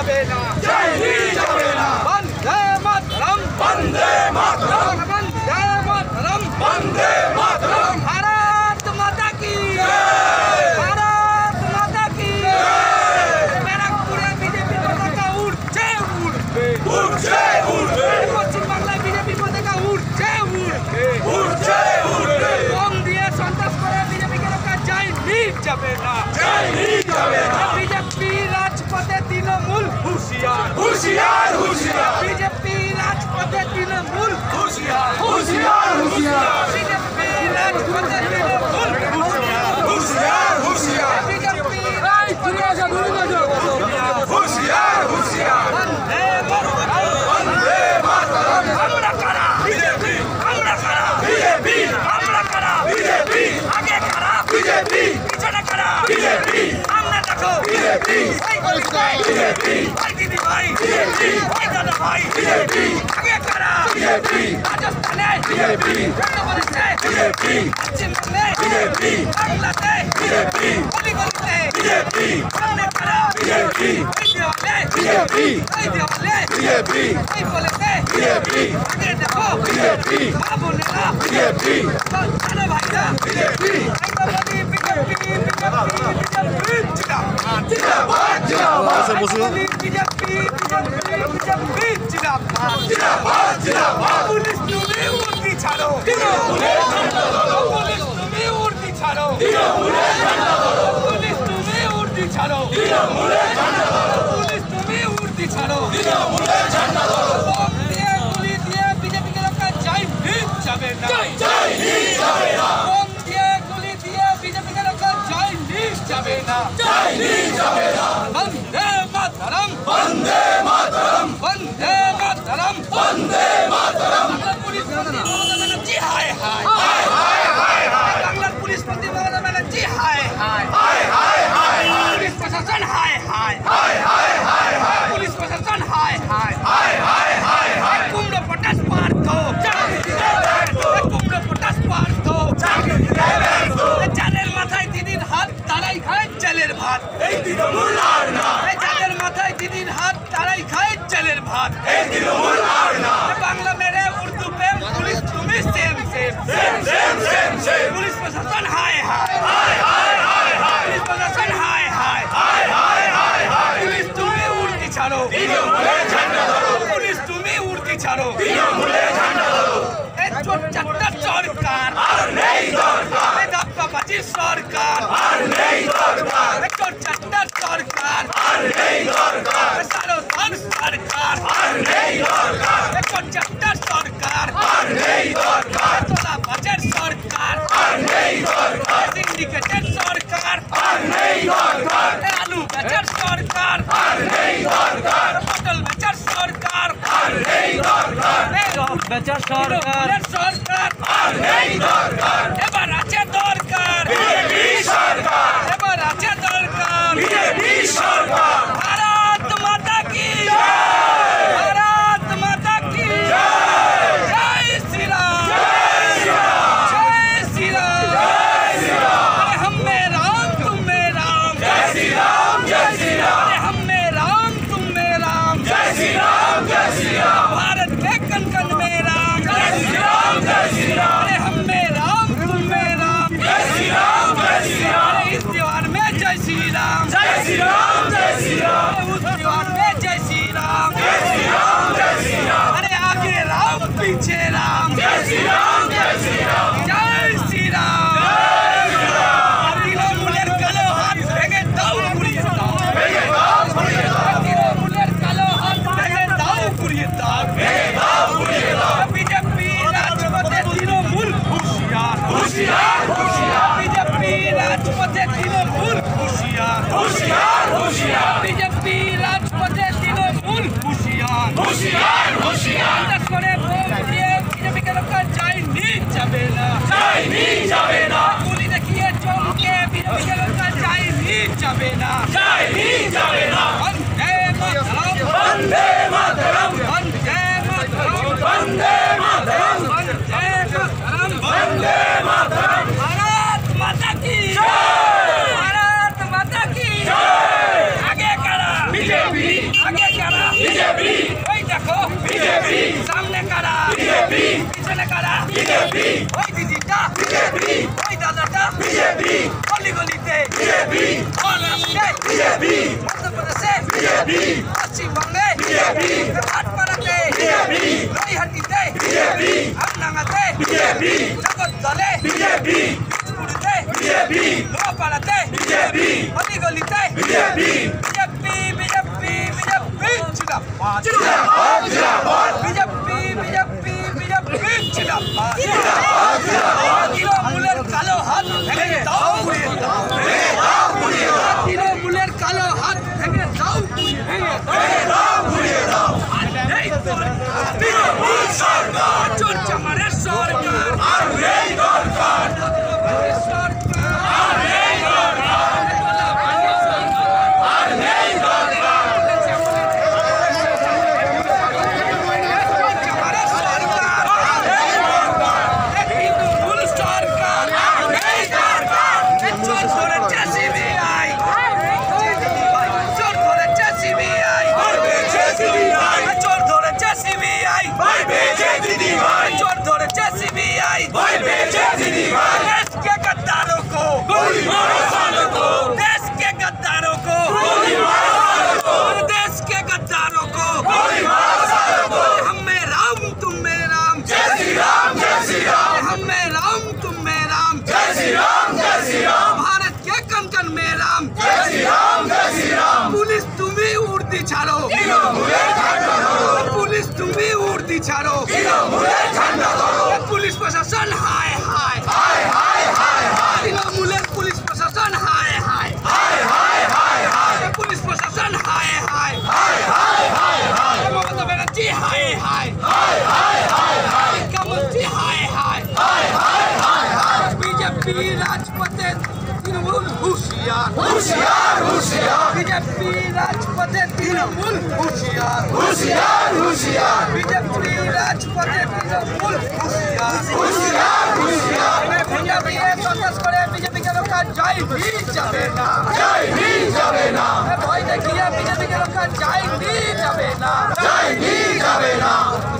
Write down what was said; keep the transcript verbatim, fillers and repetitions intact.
যাবে না, জয় হিন্দ যাবে না, বন্দে মাতরম, বন্দে মাতরম, বন্দে মাতরম, বন্দে মাতরম, ভারত মাতা কি জয়, ভারত মাতা কি জয়। ব্যারাকপুরে বিজেপি পতাকা উড়ছে উড়বে, উড়ছে উড়বে, পশ্চিম বাংলায় বিজেপি পতাকা উড়ছে উড়বে, উড়ছে উড়বে, কম দিয়ে সন্ত্রাস করে বিজেপিকে রক্ষা জয় হিন্দ যাবে না, জয় হিন্দ যাবে না, বিজেপি রাজপথে তৃণমূল হুঁশিয়ার, হুঁশিয়ার হুঁশিয়ার, বিজেপি রাজপথে তৃণমূল হুঁশিয়ার, হুঁশিয়ার হুঁশিয়ার, বিজেপি রাজপথে তৃণমূল হুঁশিয়ার, হুঁশিয়ার হুঁশিয়ার, বিজেপি রাজপথে হুঁশিয়ার হুঁশিয়ার, বন্দে মাতরম, বন্দে মাতরম, আমরা কারা বিজেপি, আমরা কারা বিজেপি, আমরা কারা বিজেপি, আগে কারা বিজেপি, পিছনে কারা বিজেপি, আমরা দেখো বিজেপি, বিজেপি, ভাই দিদি ভাই বিজেপি, ভাই দাদা ভাই বিজেপি, আগে কারা বিজেপি, রাজস্থানে বিজেপি, উত্তরপ্রদেশে বিজেপি, পশ্চিমবঙ্গে বিজেপি, বাংলাদেশ বিজেপি, গলিগলিতে বিজেপি, সামনে কারা বিজেপি, এই দেওয়ালে বিজেপি, এই দেওয়ালে বিজেপি, এই বলেতে বিজেপি, আগে দেখো বিজেপি, মা বোনেরা বিজেপি, জানো ভাইরা বিজেপি, এই তো বলি বিজেপি, বিজেপি, বিজেপি, জিন্দাবাদ, জিন্দাবাদ, জিন্দাবাদ, বলি বিজেপি, বিজেপি, বিজেপি, জিন্দাবাদ, জিন্দাবাদ, জিন্দাবাদ, পুলিশ তুমি উর্দি ছাড়ো, তৃণমূলের ঝান্ডা ধরো, পুলিশ তুমি উর্দি ছাড়ো, তৃণমূলের ঝান্ডা ধরো, পুলিশ তুমি উর্দি ছাড়ো, তৃণমূলের ঝান্ডা ধরো, পুলিশ তুমি উর্দি ছাড়ো, তৃণমূলের ঝান্ডা ধরো, বম দিয়ে গুলি দিয়ে বিজেপিকে রক্ষা জয় হিন্দ যাবে না, জয় হিন্দ যাবে না, বম দিয়ে গুলি দিয়ে বিজেপিকে রক্ষা জয় হিন্দ যাবে না, জয় হিন্দ যাবে না, বন্দে মাতরম, বন্দে মাতরম, বন্দে মাতরম, বন্দে মাতরম, বাংলার পুলিশ মন্ত্রী মমতা ব্যানার্জি হায় হায়, হায় হায় হায় হায়, বাংলার পুলিশ মন্ত্রী মমতা ব্যানার্জি হায় হায়, হায় হায় হায় হায়, পুলিশ প্রশাসন হায় হায়, হায় হায় হায় হায়, পুলিশ প্রশাসন হায় হায়, হায় হায় হায় হায়, কুমড়ো পটাশ পার্থ, চাকরি দিতে ব্যর্থ, কুমড়ো পটাশ পার্থ, চাকরি দিতে ব্যর্থ, চালের মাথায় দিদির হাত তারাই খায় চালের ভাত, এই তৃণমূল আর না, যাদের মাথায় দিদির হাত তারাই খায় চালের ভাত, এই তৃণমূল আর না, বাংলা মেরে উর্দু প্রেম পুলিশ তুমি same same same same same same, police প্রশাসন হায় হায়, হায় হায় হায় হায়, পুলিশ প্রশাসন হায় হায়, হায় হায় হায় হায়, পুলিশ তুমি উর্দি ছাড়ো, তৃণমূলের ঝান্ডা ধরো, পুলিশ তুমি উর্দি ছাড়ো, তৃণমূলের ঝান্ডা ধরো, এই চোট চারটা সরকার আর নেই দরকার, এই ধাপ্পাবাজির সরকার আর নেই দরকার, এই চোট চারটা সরকার আর নেই দরকার, সারদান সরকার আর নেই দরকার, এই চোট চারটা সরকার আর নেই দরকার, তোলা বাজার সরকার আর নেই দরকার, সিন্ডিকেটের সরকার আর নেই দরকার, আলু বেচার সরকার আর নেই দরকার, পটল বেচার সরকার আর নেই দরকার, বেচার সরকার সরকার আর নেই দরকার, এবার আছে দরকার বিজেপি সরকার, এবার আছে দরকার বিজেপি সরকার, ভারত মাতা কি জয়, ভারত মাতা কি জয়, জয় শ্রী রাম, জয় শ্রী রাম, জয় শ্রী রাম, জয় শ্রী রাম, अरे हम में राम तुम में राम, जय श्री राम, जय श्री राम, अरे हम में राम तुम में राम, जय श्री राम, जय श्री राम, भारत में कन कन में राम, जय श्री राम, जय श्री राम, अरे हम में राम तुम में राम, जय श्री राम, जय श्री राम, अरे इस त्योहार में जय श्री राम, जय श्री राम, जय श्री राम, उस त्योहार में जय श्री राम, जय श्री राम, जय श्री राम, अरे आगे राम पीछे राम, जय श्री राम, जय श्री राम, जय श्री राम, जय श्री राम, তৃণমূলের কালো হাত ভেঙে দাও পুড়িয়ে দাও, ভেঙে দাও পুড়িয়ে দাও, তৃণমূলের কালো হাত ভেঙে দাও পুড়িয়ে দাও, ভেঙে দাও পুড়িয়ে দাও, বিজেপি রাজপথে তৃণমূল হুঁশিয়ার, হুঁশিয়ার হুঁশিয়ার, বিজেপি রাজপথে তৃণমূল হুঁশিয়ার, হুঁশিয়ার হুঁশিয়ার, বিজেপি রাজপথে তৃণমূল হুঁশিয়ার, হুঁশিয়ার হুঁশিয়ার, আন্দাজ করে ভোট দিয়ে বিজেপিকে রক্ষা জয় হিন্দ যাবে না, জয় হিন্দ যাবে না, গুলি দেখিয়ে চমকে বিজেপিকে রক্ষা জয় হিন্দ যাবে না, জয় হিন্দ যাবে না, বন্দে মাতরম, বন্দে মাতরম, বন্দে মাতরম, বন্দে মাতরম, বন্দে মাতরম, বন্দে মাতরম, ভারত মাতা কি জয়, ভারত মাতা কি জয়, আগে কারা বিজেপি, আগে বিজেপি ওই দিদিটা বিজেপি ওই দাদাটা বিজেপি গলি গলিতে বিজেপি মহারাষ্ট্রে বিজেপি মধ্যপ্রদেশে বিজেপি পশ্চিমবঙ্গে বিজেপি ভাটপাড়াতে বিজেপি নৈহাটিতে বিজেপি আমডাঙ্গাতে বিজেপি জগৎদলে বিজেপি পুরীতে বিজেপি লোহাপাড়াতে বিজেপি গলি গলিতে বিজেপি বিজেপি বিজেপি বিজেপি জিন্দাবাদ জিন্দাবাদ জিন্দাবাদ বিজেপি বিজেপি বিজেপি জিন্দাবাদ জিন্দাবাদ জিন্দাবাদ তৃণমূলের কালো হাত ভেঙে দাও ভেঙে দাও ভেঙে দাও ভেঙে দাও তৃণমূলের কালো হাত ভেঙে দাও ভেঙে দাও ভেঙে দাও এই তৃণমূল সরকার চোরচামারের সরকার আর এই দরকার সরকার আর এই দরকার আর এই দরকার চোরচামারের সরকার আর এই দরকার তৃণমূল সরকার আর এই দরকার চোর ধরেছে সিবিআই চোর ধরেছে সিবিআই চোর ধরেছে সিবিআই चोर धरेছে सीबीआई देश के गद्दारों को गोली मारो सालों को देश के गद्दारों को गोली मारो सालों को देश के गद्दारों को गोली मारो सालों को हम में राम तुम में राम जय श्री राम जय श्री राम हम में राम तुम में राम जय श्री राम जय श्री राम भारत के कण कण में राम जय श्री राम जय श्री राम पुलिस तुम्हें उड़ती छाड़ो पुलिस तुम्हें उड़ती छाड़ो पुलिस प्रशासन हाय हाय हाय हाय हाय हाय तृणमूलेर पुलिस प्रशासन हाय हाय हाय हाय हाय हाय पुलिस प्रशासन हाय हाय हाय हाय हाय हाय ममता बनर्जी हाय हाय हाय हाय हाय हाय मुख्यमंत्री हाय हाय हाय हाय हाय हाय बीजेपी राजपथे तृणमूल होशियार होशियार होशियार बीजेपी राजपथे तृणमूल होशियार होशियार होशियार बीजेपी राजपथे तृणमूल होशियार होशियार होशियार मैं भैया भैया सन्यास करे बीजेपी के लोग का जय भी जावे ना जय भी जावे ना मैं भाई देखिए बीजेपी के लोग का जय भी जावे ना जय भी जावे ना